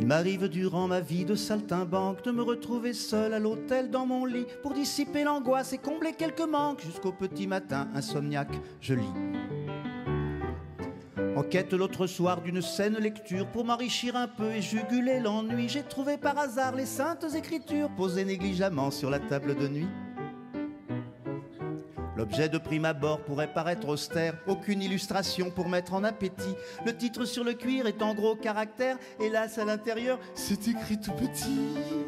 m'arrive durant ma vie de saltimbanque de me retrouver seul à l'hôtel dans mon lit pour dissiper l'angoisse et combler quelques manques. Jusqu'au petit matin, insomniaque, je lis. En quête l'autre soir d'une saine lecture pour m'enrichir un peu et juguler l'ennui, j'ai trouvé par hasard les saintes écritures posées négligemment sur la table de nuit. L'objet de prime abord pourrait paraître austère, aucune illustration pour mettre en appétit. Le titre sur le cuir est en gros caractères, hélas à l'intérieur, c'est écrit tout petit.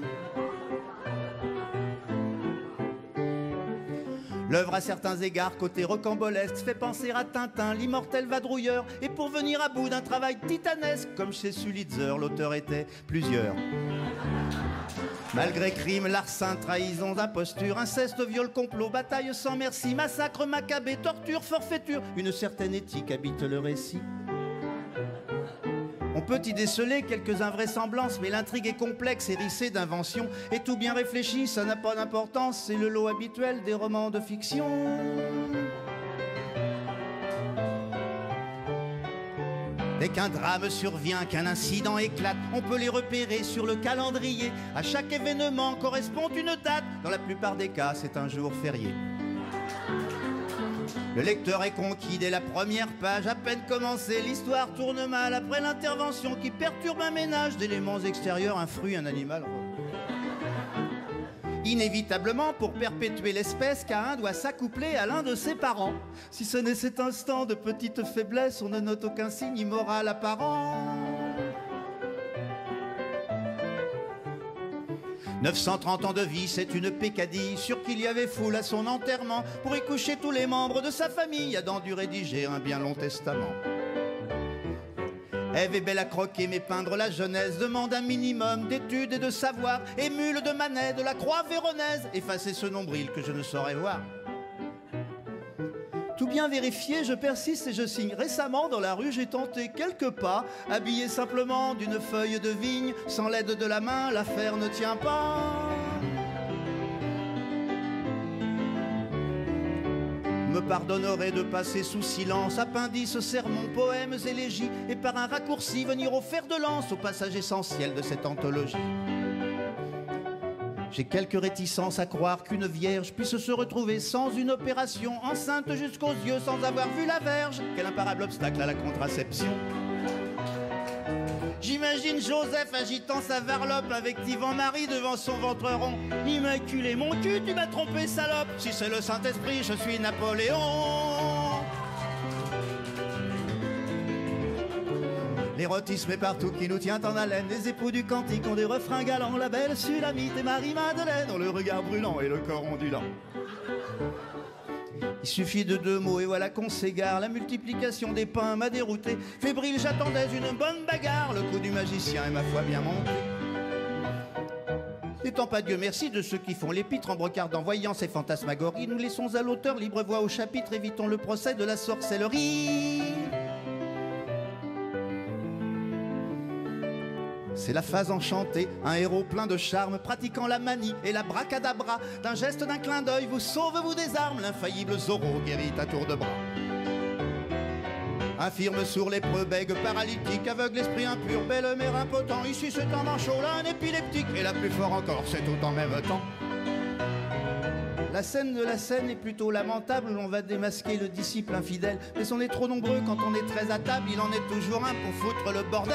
L'œuvre à certains égards, côté rocambolesque, fait penser à Tintin, l'immortel vadrouilleur. Et pour venir à bout d'un travail titanesque, comme chez Sulitzer, l'auteur était plusieurs. Malgré crime, larcin, trahison, imposture, inceste, viol, complot, bataille sans merci, massacre, macabée, torture, forfaiture, une certaine éthique habite le récit. On peut y déceler quelques invraisemblances, mais l'intrigue est complexe, hérissée d'inventions, et tout bien réfléchi, ça n'a pas d'importance, c'est le lot habituel des romans de fiction. Dès qu'un drame survient, qu'un incident éclate, on peut les repérer sur le calendrier. À chaque événement correspond une date, dans la plupart des cas, c'est un jour férié. Le lecteur est conquis dès la première page, à peine commencée, l'histoire tourne mal après l'intervention qui perturbe un ménage d'éléments extérieurs, un fruit, un animal. Inévitablement, pour perpétuer l'espèce, Caïn doit s'accoupler à l'un de ses parents. Si ce n'est cet instant de petite faiblesse, on ne note aucun signe immoral apparent. 930 ans de vie, c'est une peccadille, sûr qu'il y avait foule à son enterrement pour y coucher tous les membres de sa famille. Adam dû rédiger un bien long testament. Ève est belle à croquer, mais peindre la Genèse demande un minimum d'études et de savoir. Émule de Manet, de la Croix véronaise, effacer ce nombril que je ne saurais voir. Tout bien vérifié, je persiste et je signe. Récemment, dans la rue, j'ai tenté quelques pas, habillé simplement d'une feuille de vigne. Sans l'aide de la main, l'affaire ne tient pas. Me pardonnerait de passer sous silence appendices, sermons, poèmes, élégies, et par un raccourci venir au fer de lance au passage essentiel de cette anthologie. J'ai quelques réticences à croire qu'une vierge puisse se retrouver sans une opération, enceinte jusqu'aux yeux sans avoir vu la verge. Quel imparable obstacle à la contraception. J'imagine Joseph agitant sa varlope, invectivant Marie devant son ventre rond. Immaculé, mon cul, tu m'as trompé, salope. Si c'est le Saint-Esprit, je suis Napoléon. L'érotisme est partout qui nous tient en haleine. Les époux du cantique ont des refrains galants. La belle Sulamite et Marie-Madeleine ont le regard brûlant et le corps ondulant. Il suffit de 2 mots et voilà qu'on s'égare. La multiplication des pains m'a dérouté. Fébrile, j'attendais une bonne bagarre. Le coup du magicien est ma foi bien monté. N'étant pas Dieu merci de ceux qui font l'épître en brocardant voyant ces fantasmagories, nous laissons à l'auteur libre voix au chapitre, évitons le procès de la sorcellerie. C'est la phase enchantée, un héros plein de charme, pratiquant la manie et la bracadabra. D'un geste, d'un clin d'œil, vous sauve-vous des armes, l'infaillible Zorro guérit à tour de bras. Infirme, sourd, lépreux, bègue, paralytique, aveugle, esprit impur, belle mère impotent. Ici c'est un manchot, là un épileptique, et là plus fort encore, c'est tout en même temps. La scène de la scène est plutôt lamentable, où l'on va démasquer le disciple infidèle. Mais on est trop nombreux quand on est très à table, il en est toujours un pour foutre le bordel.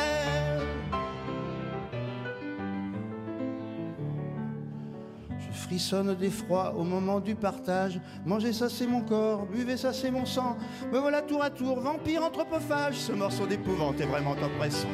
Frissonne d'effroi au moment du partage. Mangez ça c'est mon corps, buvez ça c'est mon sang. Me voilà tour à tour, vampire anthropophage. Ce morceau d'épouvante est vraiment oppressant.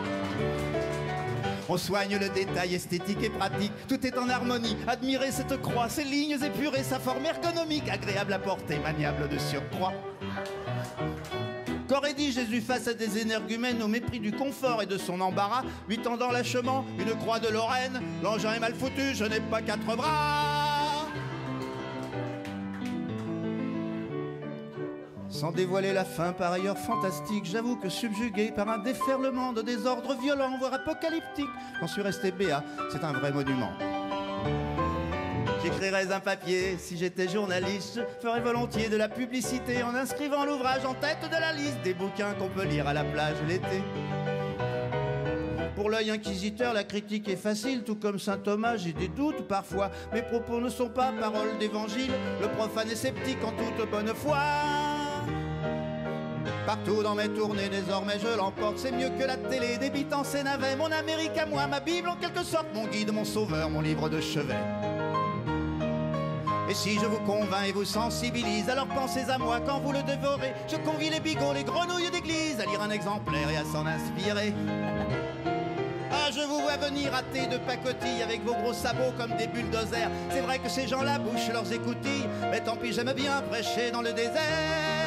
On soigne le détail esthétique et pratique. Tout est en harmonie, admirez cette croix, ses lignes épurées, sa forme ergonomique, agréable à porter, maniable de surcroît. Qu'aurait dit Jésus face à des énergumènes au mépris du confort et de son embarras, lui tendant lâchement une croix de Lorraine. L'engin est mal foutu, je n'ai pas 4 bras. Sans dévoiler la fin, par ailleurs fantastique, j'avoue que subjugué par un déferlement de désordre violent, voire apocalyptique, j'en suis resté béat, c'est un vrai monument. J'écrirais un papier, si j'étais journaliste, je ferais volontiers de la publicité en inscrivant l'ouvrage en tête de la liste des bouquins qu'on peut lire à la plage l'été. Pour l'œil inquisiteur, la critique est facile, tout comme saint Thomas, j'ai des doutes parfois. Mes propos ne sont pas paroles d'évangile, le profane est sceptique en toute bonne foi. Partout dans mes tournées, désormais je l'emporte. C'est mieux que la télé, débitant ses navets. Mon Amérique à moi, ma Bible en quelque sorte, mon guide, mon sauveur, mon livre de chevet. Et si je vous convainc et vous sensibilise, alors pensez à moi quand vous le dévorez. Je convie les bigots, les grenouilles d'église à lire un exemplaire et à s'en inspirer. Ah, je vous vois venir hâter de pacotille avec vos gros sabots comme des bulldozers. C'est vrai que ces gens-là bouchent leurs écoutilles, mais tant pis, j'aime bien prêcher dans le désert.